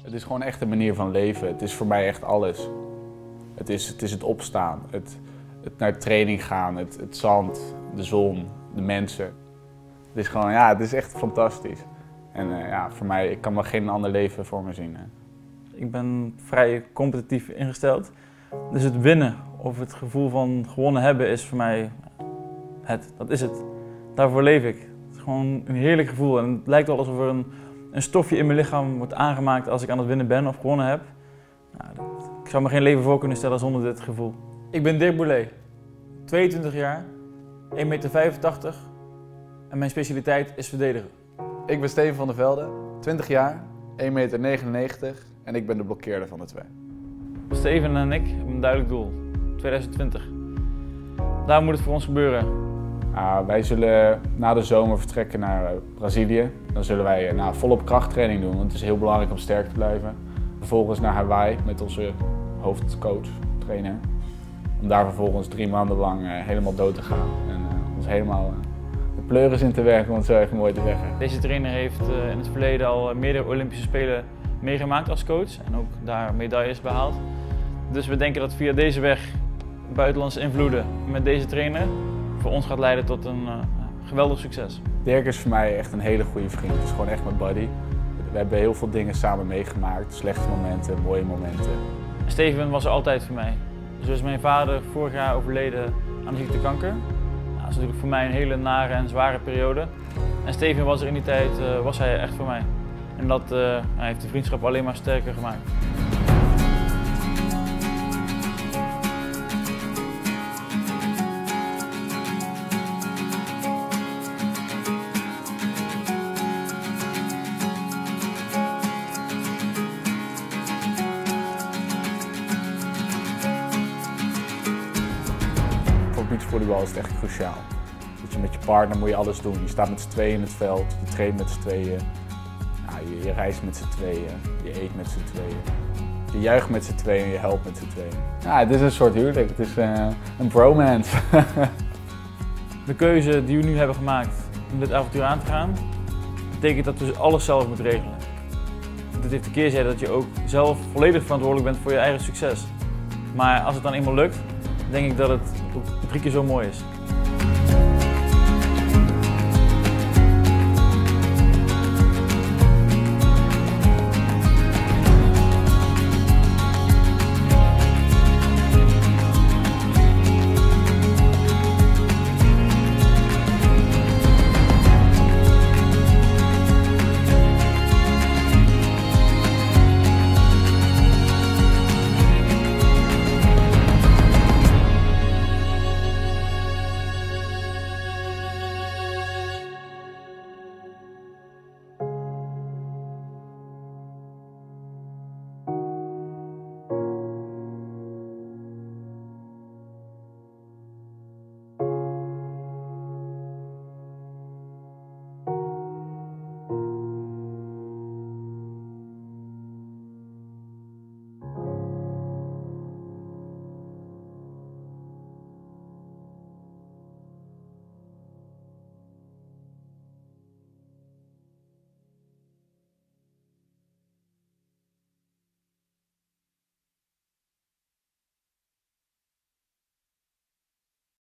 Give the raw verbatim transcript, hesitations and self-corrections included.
Het is gewoon echt een manier van leven. Het is voor mij echt alles. Het is het, is het opstaan, het, het naar training gaan, het, het zand, de zon, de mensen. Het is gewoon, ja, het is echt fantastisch. En uh, ja, voor mij, ik kan me geen ander leven voor me zien. Hè. Ik ben vrij competitief ingesteld. Dus het winnen of het gevoel van gewonnen hebben is voor mij het. Dat is het. Daarvoor leef ik. Het is gewoon een heerlijk gevoel. En het lijkt wel alsof er een, een stofje in mijn lichaam wordt aangemaakt als ik aan het winnen ben of gewonnen heb. Nou, dat, ik zou me geen leven voor kunnen stellen zonder dit gevoel. Ik ben Dirk Boulé, tweeëntwintig jaar, één meter vijfentachtig en mijn specialiteit is verdedigen. Ik ben Steven van der Velde, twintig jaar, één meter negenennegentig en ik ben de blokkeerder van de twee. Steven en ik hebben een duidelijk doel, tweeduizend twintig. Daar moet het voor ons gebeuren. Uh, wij zullen na de zomer vertrekken naar uh, Brazilië. Dan zullen wij uh, nou, volop krachttraining doen, want het is heel belangrijk om sterk te blijven. Vervolgens naar Hawaii met onze hoofdcoach, trainer. Om daar vervolgens drie maanden lang uh, helemaal dood te gaan en uh, ons helemaal uh, de pleuris in te werken, om het zo even mooi te zeggen. Deze trainer heeft uh, in het verleden al uh, meerdere Olympische Spelen meegemaakt als coach en ook daar medailles behaald. Dus we denken dat via deze weg buitenlandse invloeden met deze trainer voor ons gaat leiden tot een uh, geweldig succes. Dirk is voor mij echt een hele goede vriend. Het is gewoon echt mijn buddy. We hebben heel veel dingen samen meegemaakt. Slechte momenten, mooie momenten. Steven was er altijd voor mij. Zo is mijn vader vorig jaar overleden aan de ziekte kanker. Nou, dat is natuurlijk voor mij een hele nare en zware periode. En Steven was er in die tijd uh, was hij echt voor mij. En dat uh, hij heeft de vriendschap alleen maar sterker gemaakt. Voor beachvolleybal is het echt cruciaal. Dat je met je partner moet je alles doen. Je staat met z'n tweeën in het veld, je traint met z'n tweeën, ja, je, je reist met z'n tweeën, je eet met z'n tweeën. Je juicht met z'n tweeën en je helpt met z'n tweeën. Ja, het is een soort huwelijk, het is uh, een bromance. De keuze die we nu hebben gemaakt om dit avontuur aan te gaan, betekent dat we alles zelf moeten regelen. Dit heeft de keerzijde dat je ook zelf volledig verantwoordelijk bent voor je eigen succes. Maar als het dan eenmaal lukt, denk ik dat het ook drie keer zo mooi is.